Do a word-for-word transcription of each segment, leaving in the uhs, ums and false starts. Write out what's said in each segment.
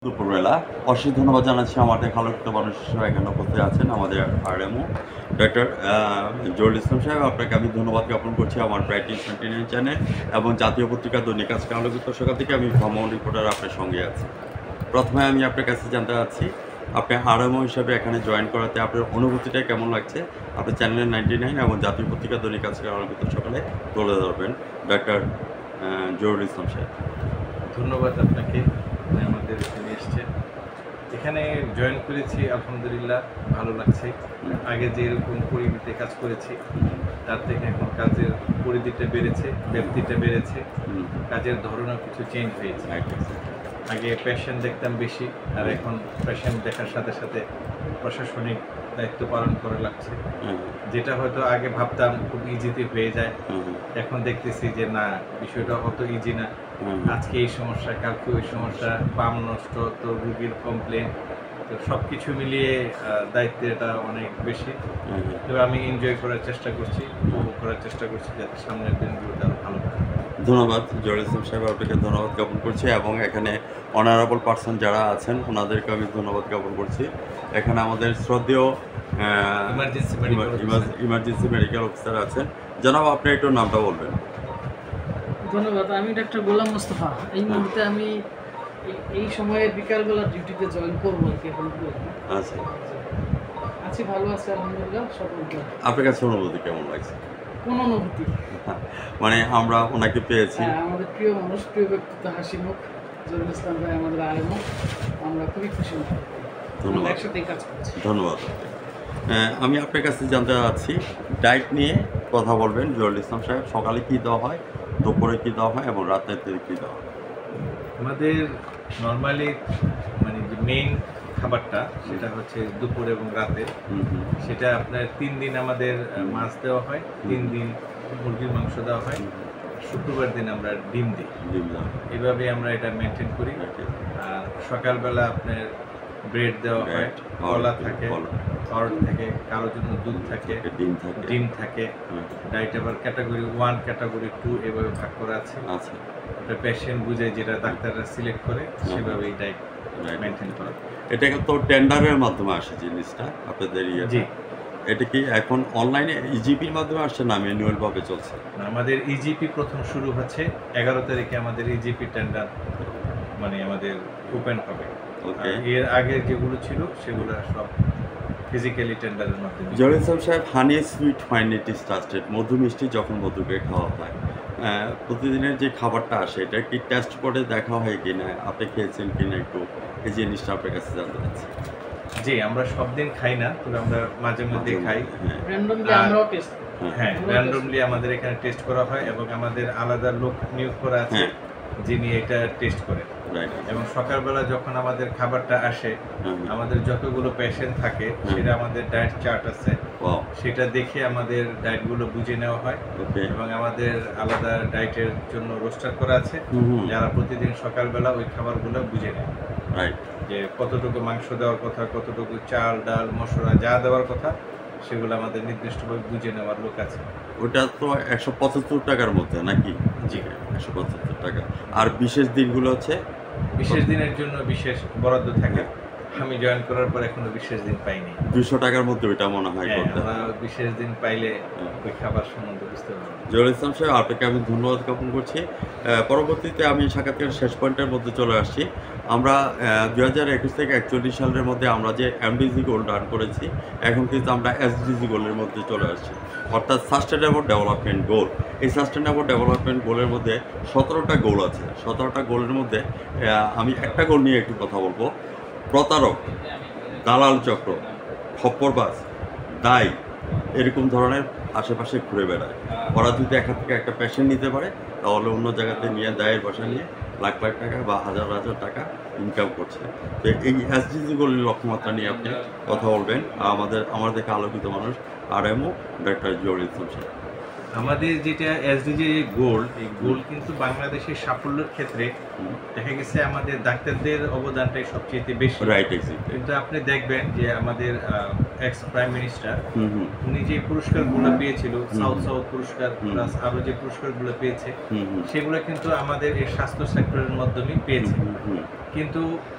দুপুরবেলা অশেষ ধন্যবাদ জানাচ্ছি আমাদের আলোকিত মানুষ হিসেবে এখানে উপস্থিত আছেন আমাদের আরএমও ডক্টর জহুরুল ইসলাম সাহেব। আপনাকে আমি ধন্যবাদ জ্ঞাপন করছি আমার ব্রাইটিশ সেন্টিনিয়াল চ্যানেল এবং জাতীয় পত্রিকা দৈনিক আজকে আলোকিত সকাল থেকে আমি ভ্রমণ রিপোর্টার আপনার সঙ্গে আছি। প্রথমে আমি আপনার কাছে জানতে চাচ্ছি আপনি আরএমও হিসাবে এখানে জয়েন করাতে আপনার অনুভূতিটা কেমন লাগছে, আপনার চ্যানেলের নাইনটি নাইন এবং জাতীয় পত্রিকা দৈনিক আজকে আলোকিত সকালে তুলে ধরবেন ডক্টর জহুরুল ইসলাম সাহেব। ধন্যবাদ আপনাকে, আমাদের এখানে এসছেন। এখানে জয়েন করেছি, আলহামদুলিল্লাহ ভালো লাগছে। আগে যে এরকম পরিমিতে কাজ করেছি তার থেকে এখন কাজের পরিধিটা বেড়েছে, ব্যাপ্তিটা বেড়েছে, কাজের ধরনও কিছু চেঞ্জ হয়েছে। আগে পেশেন্ট দেখতাম বেশি, আর এখন পেশেন্ট দেখার সাথে সাথে প্রশাসনিক দায়িত্ব পালন করা লাগছে, যেটা হয়তো আগে ভাবতাম খুব ইজিতে হয়ে যায়, এখন দেখতেছি যে না, বিষয়টা অত ইজি না। আজকে এই সমস্যা, কালকে ওই সমস্যা, পাম নষ্ট, তো রুগীর কমপ্লেন, তো সব কিছু মিলিয়ে দায়িত্বটা অনেক বেশি। তো আমি এনজয় করার চেষ্টা করছি, উপভোগ করার চেষ্টা করছি যাতে সামনের দিনগুলোতে আরও ভালো থাকে। ধন্যবাদ জহুরুল ইসলাম সাহেব, আপনাকে ধন্যবাদ জ্ঞাপন করছি এবং এখানে অনারেবল পার্সন যারা আছেন ওনাদেরকে আমি ধন্যবাদ জ্ঞাপন করছি। এখানে আমাদের শ্রদ্ধেয় ইমার্জেন্সি মেডিকেল অফিসার আছেন, জনাব আপনি একটু নামটা বলবেন। ধন্যবাদ। আমি ডাক্তার গোলাম মোস্তফা। এই মুহূর্তে আমি এই সময়ে বিকালবেলা ডিউটিতে জয়েন করবো আর কি। এখন আচ্ছা আছি, ভালো আছে আলহামদুলিল্লাহ। সকল আপনার কাছে অনুভূতি কেমন লাগছে? কোন অনুভূতি মানে আমরা ওনাকে পেয়েছি, আমাদের প্রিয় মানুষ, প্রিয় ব্যক্তিত্ব, হাসি মুখ জহুরুল ইসলাম ভাই আমাদের আলেমও, আমরা খুবই খুশি। ধন্যবাদ, একসাথেই কাজ করছি। ধন্যবাদ। আমি আপনার কাছে জানতে চাচ্ছি ডায়েট নিয়ে কথা বলবেন জহুরুল ইসলাম সাহেব। সকালে কী দেওয়া হয়, দুপুরে কী দেওয়া হয় এবং রাতের দিকে কী দেওয়া হয়? আমাদের নর্মালি মানে যে মেইন খাবারটা সেটা হচ্ছে দুপুর এবং রাতে। সেটা আপনার তিন দিন আমাদের মাছ দেওয়া হয়, তিন দিন মুরগির মাংস দেওয়া হয়, শুক্রবার দিন আমরা ডিম দিই। ডিম দেওয়া এইভাবে আমরা এটা মেনটেন করি। আর সকালবেলা আপনার ব্রেড দেওয়া হয়, কলা থাকে, পাউরুটি থাকে, কারোর জন্য দুধ থাকে, ডিম থাকে ডিম থাকে ডায়েট আবার ক্যাটাগরি ওয়ান, ক্যাটাগরি টু এভাবে ভাগ করা আছে। আচ্ছা, একটা পেশেন্ট বুঝে যেটা ডাক্তাররা সিলেক্ট করে সেভাবে এই ডায়েট মেনটেন করা। এটা তো টেন্ডারের মাধ্যমে আসে জিনিসটা আপনাদের ইয়ে। জি, এটা কি এখন অনলাইনে ইজিপির মাধ্যমে আসছে না ম্যানুয়াল ভাবে চলছে? আমাদের ইজিপি প্রথম শুরু হচ্ছে এগারো তারিখে, আমাদের ইজিপি টেন্ডার মানে আমাদের ওপেন হবে। এর আগে যেগুলো ছিল সেগুলো সব ফিজিক্যালি টেন্ডারের মাধ্যমে। জহুরুল ইসলাম সাহেব, honey sweet fine it is trusted, মধু মিষ্টি যখন মধুকে খাওয়া হয়, প্রতিদিনের যে খাবারটা আসে এটা কি টেস্ট করে দেখা হয় কি না, আপনি খেয়েছেন কি না, একটু এই জিনিসটা আপনার কাছে জানতে চাচ্ছি। জি, আমরা সব দিন খাই না, তবে আমরা মাঝে মধ্যে খাই। হ্যাঁ, র্যান্ডমলি আমাদের এখানে টেস্ট করা হয় এবং আমাদের আলাদা লোক নিয়োগ করা আছে যিনি এটা টেস্ট করেন। এবং সকালবেলা যখন আমাদের খাবারটা আসে, আমাদের যতগুলো পেশেন্ট থাকে সেটা আমাদের ডায়েট চার্ট আছে, সেটা দেখে আমাদের ডায়েটগুলো বুঝে নেওয়া হয় এবং আমাদের আলাদা ডায়েটের জন্য রোস্টার করা আছে যারা প্রতিদিন সকালবেলা ওই খাবারগুলো বুঝে নেয়, যে কতটুকু মাংস দেওয়ার কথা, কতটুকু চাল ডাল মশলা যা দেওয়ার কথা সেগুলো আমাদের নির্দিষ্টভাবে বুঝে নেওয়ার লোক আছে। ওটা তো একশো পঁচাত্তর টাকার মধ্যে নাকি? জি, একশো পঁচাত্তর টাকা। আর বিশেষ দিনগুলো হচ্ছে বিশেষ দিনের জন্য বিশেষ বরাদ্দ থাকে। আমি জয়েন করার পর এখনো বিশেষ দিন পাইনি। দুশো টাকার মধ্যে ওইটা মনে হয় করতে। আমরা বিশেষ দিন পাইলে ওই খাবার সম্বন্ধে বুঝতে পারবো। জহুরুল ইসলাম সাহেব, আপনাকে আমি ধন্যবাদ জ্ঞাপন করছি। পরবর্তীতে আমি সাক্ষাৎকারের শেষ পয়েন্টের মধ্যে চলে আসছি। আমরা দুই হাজার একুশ থেকে একচল্লিশ সালের মধ্যে আমরা যে এমডিজি গোল রান করেছি, এখন কিন্তু আমরা এসডিজি গোলের মধ্যে চলে আসছি, অর্থাৎ সাস্টেনেবল ডেভেলপমেন্ট গোল। এই সাস্টেনেবল ডেভেলপমেন্ট গোলের মধ্যে সতেরোটা গোল আছে। সতেরোটা গোলের মধ্যে আমি একটা গোল নিয়ে একটু কথা বলবো। প্রতারক, দালাল চক্র, খপ্পরবাজ, দায় এরকম ধরনের আশেপাশে ঘুরে বেড়ায়। ওরা যদি এখান থেকে একটা পেশেন্ট নিতে পারে তাহলে অন্য জায়গাতে নিয়ে দায়ের বাসা নিয়ে লাখ লাখ টাকা বা হাজার হাজার টাকা ইনকাম করছে। তো এই এসডিজিগুলির লক্ষ্যমাত্রা নিয়ে আপনি কথা বলবেন আমাদের আমাদের দেখে আলোকিত মানুষ আরএমও ডক্টর জহুরুল ইসলাম সাহেব। আমাদের যেটা এসডিজি গোল, এই গোল কিন্তু বাংলাদেশের সাফল্যের ক্ষেত্রে দেখা গেছে আমাদের ডাক্তারদের অবদানটাই সবচেয়ে বেশি। রাইট, কিন্তু আপনি দেখবেন যে আমাদের এক্স প্রাইম মিনিস্টার উনি যে পুরস্কারগুলো পেয়েছিল, সাউথ সাউথ পুরস্কার প্লাস আরো যে পুরস্কারগুলো পেয়েছে সেগুলো কিন্তু আমাদের এই স্বাস্থ্য সেক্টরের মাধ্যমে পেয়েছে। কিন্তু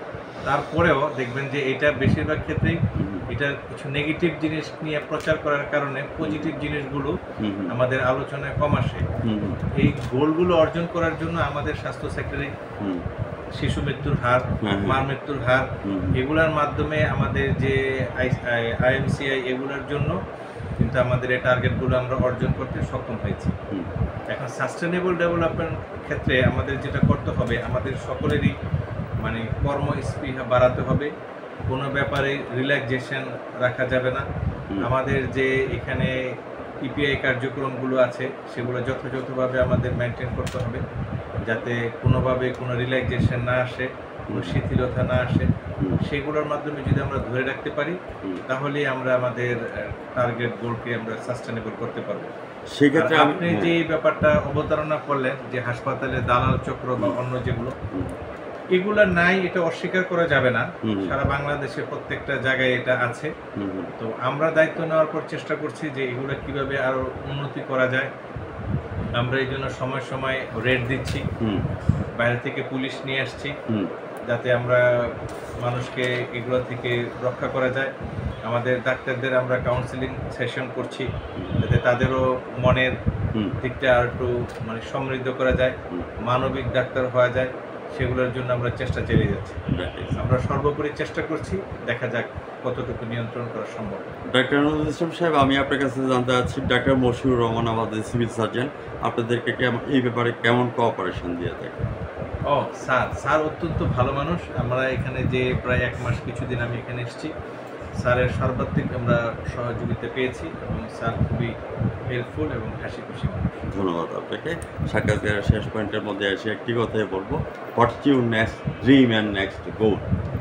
তারপরেও দেখবেন যে এটা বেশিরভাগ ক্ষেত্রেই এটা কিছু নেগেটিভ জিনিস নিয়ে প্রচার করার কারণে পজিটিভ জিনিসগুলো আমাদের আলোচনায় কম আসে। এই গোলগুলো অর্জন করার জন্য আমাদের স্বাস্থ্য সেক্টরে শিশু মৃত্যুর হার, মা মৃত্যুর হার, এগুলোর মাধ্যমে আমাদের যে আইএমসিআই এগুলোর জন্য কিন্তু আমাদের এই টার্গেটগুলো আমরা অর্জন করতে সক্ষম হয়েছি। এখন সাস্টেনেবল ডেভেলপমেন্ট ক্ষেত্রে আমাদের যেটা করতে হবে, আমাদের সকলেরই মানে কর্মস্পৃহা বাড়াতে হবে, কোনো ব্যাপারে রিল্যাক্সেশন রাখা যাবে না। আমাদের যে এখানে ইপিআই কার্যক্রমগুলো আছে সেগুলো যথাযথভাবে আমাদের মেনটেন করতে হবে, যাতে কোনোভাবে কোনো রিল্যাক্সেশন না আসে, কোনো শিথিলতা না আসে। সেগুলোর মাধ্যমে যদি আমরা ধরে রাখতে পারি তাহলে আমরা আমাদের টার্গেট গোলকে আমরা সাস্টেনেবল করতে পারবো। সেক্ষেত্রে আপনি যে ব্যাপারটা অবতারণা করলেন যে হাসপাতালে দালাল চক্র বা অন্য যেগুলো, এগুলা নাই, এটা অস্বীকার করা যাবে না। সারা বাংলাদেশে প্রত্যেকটা জায়গায় এটা আছে। তো আমরা দায়িত্ব নেওয়ার পর চেষ্টা করছি যে এগুলো কিভাবে আরো উন্নতি করা যায়। আমরা এই জন্য সময় সময় রেড দিচ্ছি, বাইরে থেকে পুলিশ নিয়ে আসছি, যাতে আমরা মানুষকে এগুলো থেকে রক্ষা করা যায়। আমাদের ডাক্তারদের আমরা কাউন্সিলিং সেশন করছি, যাতে তাদেরও মনের দিকটা আর একটু মানে সমৃদ্ধ করা যায়, মানবিক ডাক্তার হওয়া যায়। সেগুলোর জন্য আমরা চেষ্টা চালিয়ে যাচ্ছি। আমরা সর্বোপরি চেষ্টা করছি, দেখা যাক কতটুকু নিয়ন্ত্রণ করা সম্ভব। ডাক্তার নজরুল ইসলাম সাহেব, আমি আপনার কাছে জানতে চাচ্ছি, ডাক্তার মশিউর রহমান আমাদের সিভিল সার্জন, আপনাদেরকে এই ব্যাপারে কেমন কোঅপারেশন দিয়ে থাকেন? ও স্যার স্যার অত্যন্ত ভালো মানুষ। আমরা এখানে যে প্রায় এক মাস কিছুদিন আমি এখানে এসেছি, স্যারের সর্বাত্মক আমরা সহযোগিতা পেয়েছি এবং স্যার খুবই হেল্পফুল এবং হাসি খুশি মানুষ। ধন্যবাদ আপনাকে। সাক্ষাৎকারের শেষ পয়েন্টের মধ্যে এসে একটি কথাই বলবো, what's your next dream and next goal?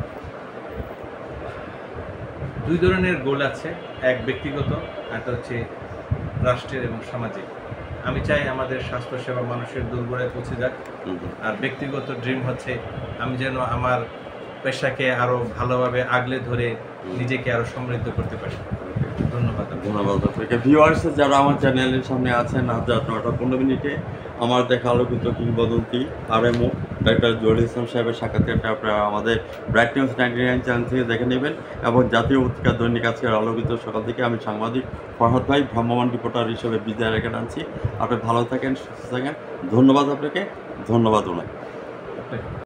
দুই ধরনের গোল আছে, এক ব্যক্তিগত, একটা হচ্ছে রাষ্ট্রের এবং সামাজিক। আমি চাই আমাদের স্বাস্থ্যসেবা মানুষের দূরগড়ায় পৌঁছে যাক। আর ব্যক্তিগত ড্রিম হচ্ছে আমি যেন আমার পেশাকে আরও ভালোভাবে আগলে ধরে নিজেকে আরও সমৃদ্ধ করতে পারি। ধন্যবাদ। ধন্যবাদ আপনাকে। ভিউয়ার্স যারা আমার চ্যানেলের সামনে আছেন, আজ রাত নটা পনেরো মিনিটে আমার দেখা আলোকিত কিংবদন্তি আর এম ও ডাক্তার জহিরুল ইসলাম সাহেবের সাক্ষাৎকারটা আপনারা আমাদের bright news ninety nine channel থেকে দেখে নেবেন এবং জাতীয় পত্রিকা দৈনিক আজকের আলোকিত সকাল থেকে আমি সাংবাদিক ফরহাদ ভাই ভ্রাম্যমাণ রিপোর্টার হিসেবে বিদায় রেখে আনছি। আপনি ভালো থাকেন, সুস্থ থাকেন। ধন্যবাদ আপনাকে, ধন্যবাদ ওনাকে।